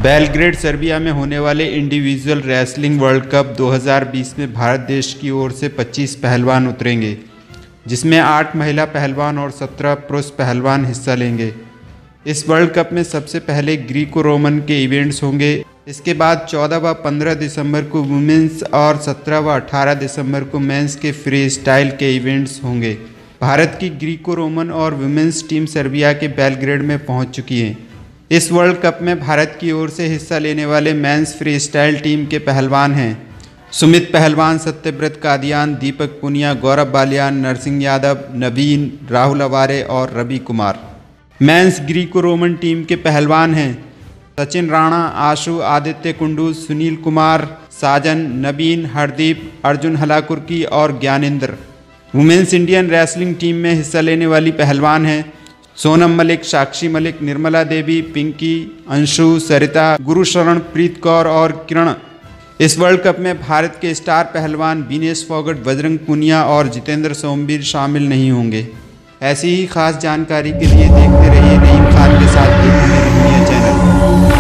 Belgrade Serbia में होने वाले इंडिविजुअल रेसलिंग वर्ल्ड कप 2020 में भारत देश की ओर से 25 पहलवान उतरेंगे, जिसमें 8 महिला पहलवान और 17 पुरुष पहलवान हिस्सा लेंगे। इस वर्ल्ड कप में सबसे पहले ग्रीको रोमन के इवेंट्स होंगे। इसके बाद 14 व 15 दिसंबर को वुमेंस और 17 व 18 दिसंबर को मेंस के फ्री स्टाइल के इवेंट्स होंगे। भारत की ग्रीको रोमन और वुमेंस टीम सर्बिया के बेलग्रेड में पहुंच चुकी है। इस वर्ल्ड कप में भारत की ओर से हिस्सा लेने वाले मेंस फ्री स्टाइल टीम के पहलवान हैं सुमित पहलवान, सत्यव्रत कादियान, दीपक पुनिया, गौरव बालियान, नरसिंह यादव, नवीन, राहुल अवारे और Ravi Kumar. Men's Greco Roman team के पहलवान हैं सचिन राणा, आशु, आदित्य कुंडू, सुनील कुमार, साजन, नवीन, हरदीप, अर्जुन हलाकुर्की और Gyanendra. Women's Indian wrestling team में हिस्सा लेने वाली पहलवान हैं सोनम मलिक, साक्षी मलिक, निर्मला देवी, पिंकी, अंशु, सरिता, गुरुशरण, प्रीत कौर और किरण। इस वर्ल्ड कप में भारत के स्टार पहलवान विनेश फोगट, बजरंग पुनिया और जितेंद्र सोमवीर शामिल नहीं होंगे। ऐसी ही खास जानकारी के लिए देखते रहिए नईम खान के साथ देखो मेरी दुनिया चैनल।